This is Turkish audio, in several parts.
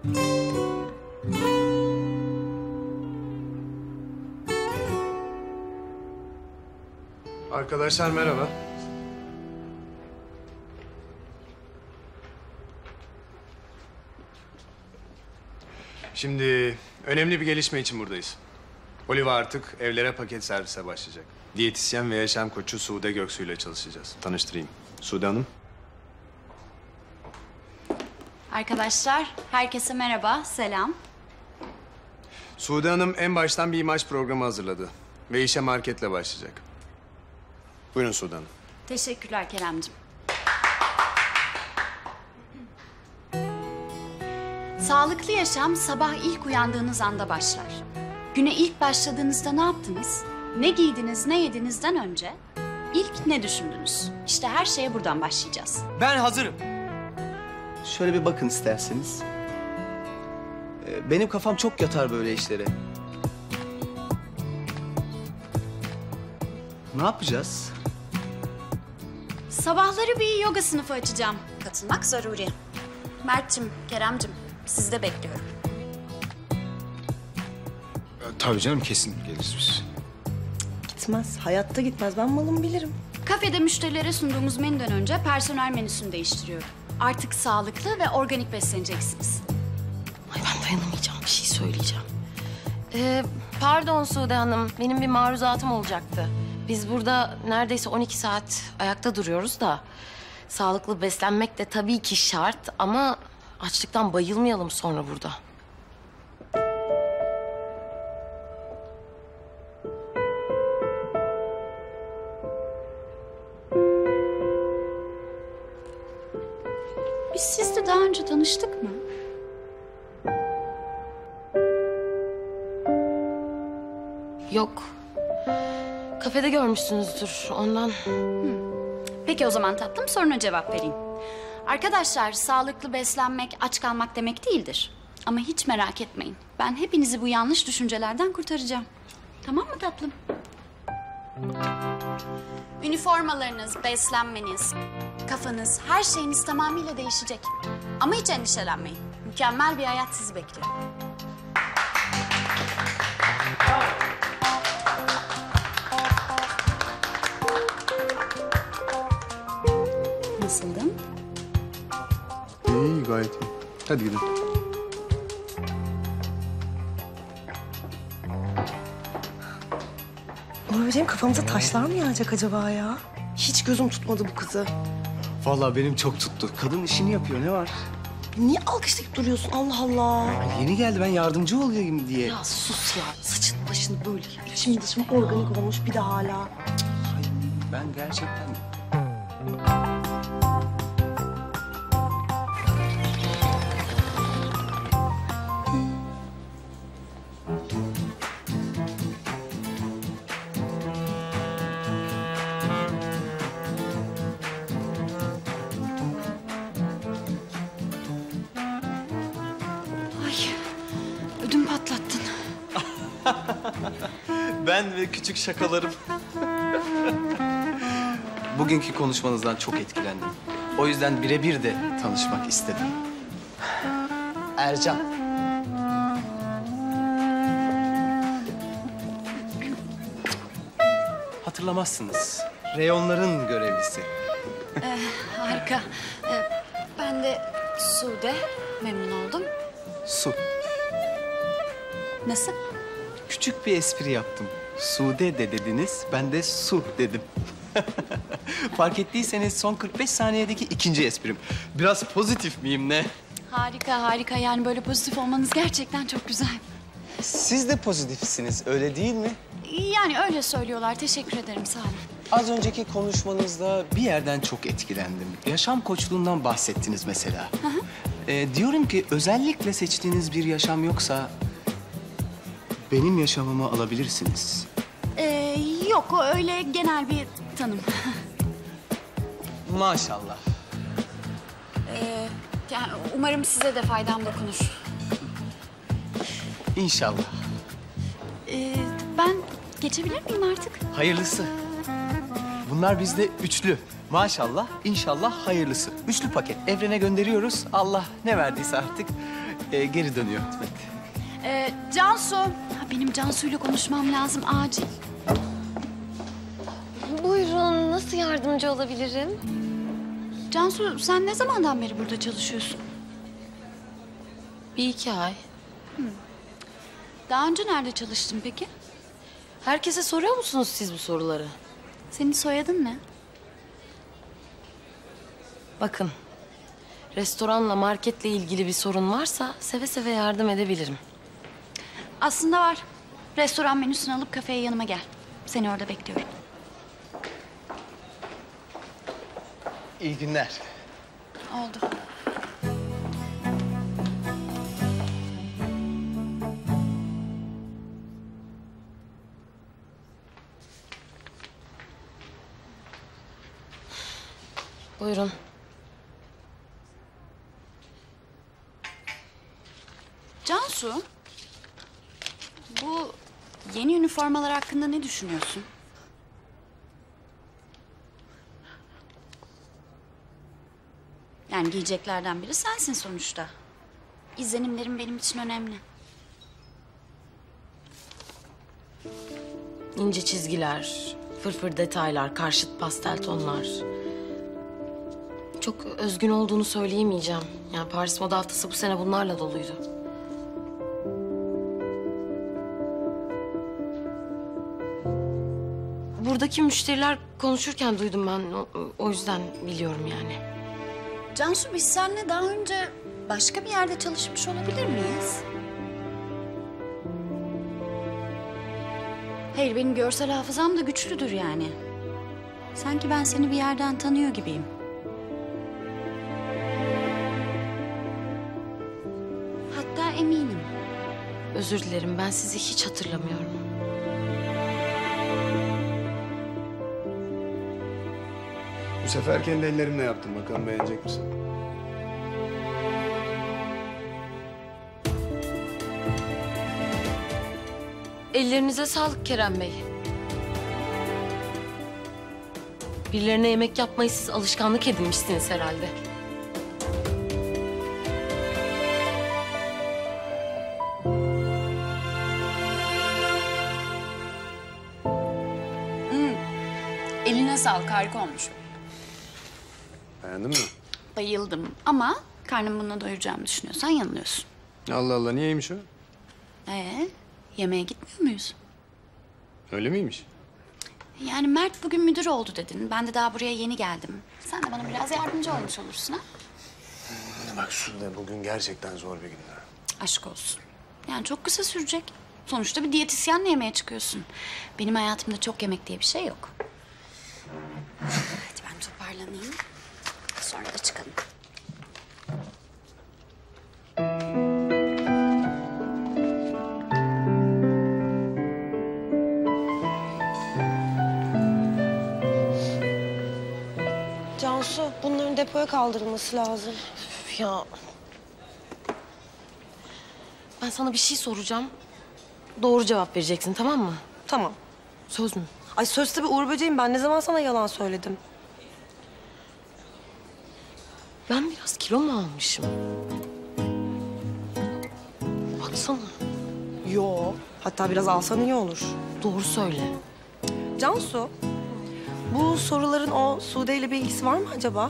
Arkadaşlar merhaba. Şimdi önemli bir gelişme için buradayız. Oliva artık evlere paket servise başlayacak. Diyetisyen ve yaşam koçu Sude Göksu ile çalışacağız. Tanıştırayım. Sude Hanım. Arkadaşlar, herkese merhaba, selam. Sude Hanım en baştan bir imaj programı hazırladı. Ve işe marketle başlayacak. Buyurun Sude Hanım. Teşekkürler Keremciğim. Sağlıklı yaşam sabah ilk uyandığınız anda başlar. Güne ilk başladığınızda ne yaptınız? Ne giydiniz, ne yedinizden önce? İlk ne düşündünüz? İşte her şeye buradan başlayacağız. Ben hazırım. Şöyle bir bakın isterseniz. Benim kafam çok yatar böyle işlere. Ne yapacağız? Sabahları bir yoga sınıfı açacağım. Katılmak zaruri. Mert'cim, Kerem'cim, sizi de bekliyorum. Tabii canım, kesin geliriz biz. Gitmez. Hayatta gitmez. Ben malımı bilirim. Kafede müşterilere sunduğumuz menüden önce personel menüsünü değiştiriyorum. Artık sağlıklı ve organik besleneceksiniz. Ay ben dayanamayacağım. Bir şey söyleyeceğim. Pardon Sude Hanım, benim bir maruzatım olacaktı. Biz burada neredeyse 12 saat ayakta duruyoruz da... ...sağlıklı beslenmek de tabii ki şart ama... ...açlıktan bayılmayalım sonra burada. Biz sizle daha önce tanıştık mı? Yok. Kafede görmüşsünüzdür ondan. Peki o zaman tatlım, soruna cevap vereyim. Arkadaşlar, sağlıklı beslenmek aç kalmak demek değildir. Ama hiç merak etmeyin. Ben hepinizi bu yanlış düşüncelerden kurtaracağım. Tamam mı tatlım? Üniformalarınız, beslenmeniz, kafanız, her şeyiniz tamamıyla değişecek. Ama hiç endişelenmeyin. Mükemmel bir hayat sizi bekliyor. Nasıldım? İyi, gayet iyi. Hadi gidelim. Benim kafamıza taşlar mı yağacak acaba ya? Hiç gözüm tutmadı bu kızı. Vallahi benim çok tuttu. Kadın işini yapıyor, ne var? Niye alkışlayıp duruyorsun? Allah Allah. Yeni geldi, ben yardımcı olayım diye. Ya sus ya. Saçını başını böyle. Şimdi dışım organik olmuş bir de hala. Ay, ben gerçekten... Ödüm patlattın. Ben ve küçük şakalarım. Bugünkü konuşmanızdan çok etkilendim. O yüzden birebir de tanışmak istedim. Ercan. Hatırlamazsınız. Reyonların görevlisi. Harika. Ben de Sude, memnun oldum. Su. Nasıl? Küçük bir espri yaptım. Sude de dediniz, ben de su dedim. Fark ettiyseniz son 45 saniyedeki ikinci esprim. Biraz pozitif miyim ne? Harika, harika. Yani böyle pozitif olmanız gerçekten çok güzel. Siz de pozitifsiniz, öyle değil mi? Yani öyle söylüyorlar. Teşekkür ederim, sağ olun. Az önceki konuşmanızda bir yerden çok etkilendim. Yaşam koçluğundan bahsettiniz mesela. Diyorum ki özellikle seçtiğiniz bir yaşam yoksa... benim yaşamımı alabilirsiniz. Yok, o öyle genel bir tanım. Maşallah. Yani umarım size de faydam dokunur. İnşallah. Ben geçebilir miyim artık? Hayırlısı. Bunlar bizde üçlü. Maşallah, inşallah hayırlısı. Üçlü paket evrene gönderiyoruz. Allah ne verdiyse artık geri dönüyor. Cansu. Ha, benim Cansu'yla konuşmam lazım acil. Buyurun, nasıl yardımcı olabilirim? Cansu sen ne zamandan beri burada çalışıyorsun? 1-2 ay. Daha önce nerede çalıştın peki? Herkese soruyor musunuz siz bu soruları? Senin soyadın ne? Bakın, restoranla, marketle ilgili bir sorun varsa seve seve yardım edebilirim. Aslında var. Restoran menüsünü alıp kafeye yanıma gel. Seni orada bekliyorum. İyi günler. Oldu. Buyurun. Cansu, bu yeni üniformalar hakkında ne düşünüyorsun? Yani giyeceklerden biri sensin sonuçta. İzlenimlerim benim için önemli. İnce çizgiler, fırfır detaylar, karşıt pastel tonlar. Çok özgün olduğunu söyleyemeyeceğim. Yani Paris Moda Haftası bu sene bunlarla doluydu. Buradaki müşteriler konuşurken duydum ben. O yüzden biliyorum yani. Cansu, biz seninle daha önce başka bir yerde çalışmış olabilir miyiz? Hayır, benim görsel hafızam da güçlüdür yani. Sanki ben seni bir yerden tanıyor gibiyim. Hatta eminim. Özür dilerim, ben sizi hiç hatırlamıyorum. Bu sefer kendi ellerimle yaptım. Bakalım beğenecek misin? Ellerinize sağlık Kerem Bey. Birilerine yemek yapmayı siz alışkanlık edinmişsiniz herhalde. Eline sağlık, harika olmuş. Beğendin mi? Bayıldım ama karnım bununla doyuracağımı düşünüyorsan yanılıyorsun. Allah Allah, niyeymiş o? Yemeğe gitmiyor muyuz? Öyle miymiş? Yani Mert bugün müdür oldu dedin. Ben de daha buraya yeni geldim. Sen de bana biraz yardımcı olmuş olursun ha? Bak Sude, bugün gerçekten zor bir gün. Aşk olsun. Yani çok kısa sürecek. Sonuçta bir diyetisyenle yemeğe çıkıyorsun. Benim hayatımda çok yemek diye bir şey yok. Hadi ben toparlanayım. Sonra da çıkalım. Cansu, bunların depoya kaldırılması lazım. Üf ya. Ben sana bir şey soracağım. Doğru cevap vereceksin, tamam mı? Tamam. Söz mü? Ay söz tabii Uğur Böceğim. Ben ne zaman sana yalan söyledim? Ben biraz kilo mu almışım? Baksana. Yo. Hatta biraz alsan iyi olur. Doğru söyle. Cansu, bu soruların o Sude ile bir ilgisi var mı acaba?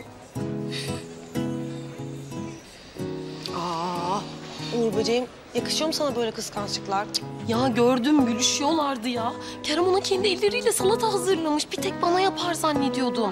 Aa, Uğur Böceğim, yakışıyor mu sana böyle kıskançlıklar? Cık. Ya gördüm, gülüşüyorlardı ya. Kerem ona kendi elleriyle salata hazırlamış. Bir tek bana yapar zannediyordum.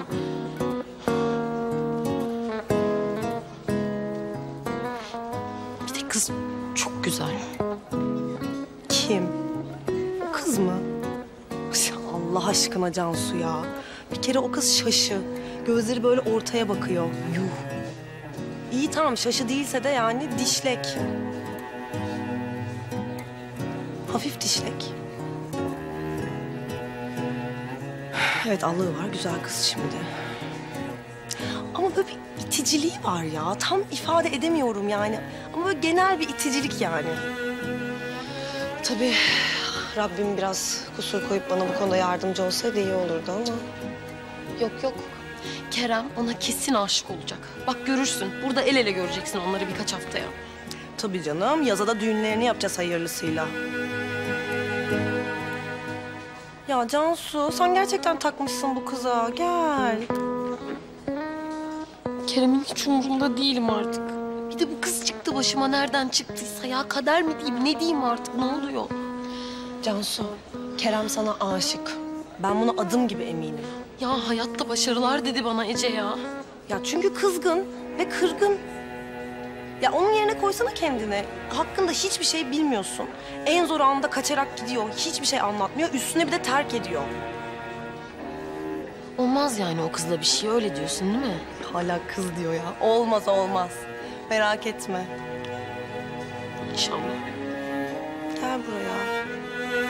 Bir de kız çok güzel. Kim? O kız mı? Ya Allah aşkına Cansu ya. Bir kere o kız şaşı. Gözleri böyle ortaya bakıyor. Yuh. İyi tamam, şaşı değilse de yani dişlek. Hafif dişlek. Evet, allığı var, güzel kız şimdi. Ama böyle bir iticiliği var ya. Tam ifade edemiyorum yani. Ama böyle genel bir iticilik yani. Tabii Rabbim biraz kusur koyup bana bu konuda yardımcı olsaydı iyi olurdu ama. Yok yok. Kerem ona kesin aşık olacak. Bak görürsün. Burada el ele göreceksin onları birkaç haftaya. Tabii canım. Yaza da düğünlerini yapacağız hayırlısıyla. Ya Cansu, sen gerçekten takmışsın bu kıza. Gel. Kerem'in hiç umurunda değilim artık. Bir de bu kız çıktı başıma nereden çıktıysa ya. Kader mi diyeyim ne diyeyim artık ne oluyor? Cansu, Kerem sana aşık. Ben buna adım gibi eminim. Ya hayatta başarılar dedi bana Ece ya. Ya çünkü kızgın ve kırgın. Ya onun yerine koysana kendini. Hakkında hiçbir şey bilmiyorsun. En zor anda kaçarak gidiyor. Hiçbir şey anlatmıyor. Üstüne bir de terk ediyor. Olmaz yani o kızla bir şey öyle diyorsun değil mi? Hala kız diyor ya. Olmaz olmaz. Merak etme. İnşallah. Gel buraya.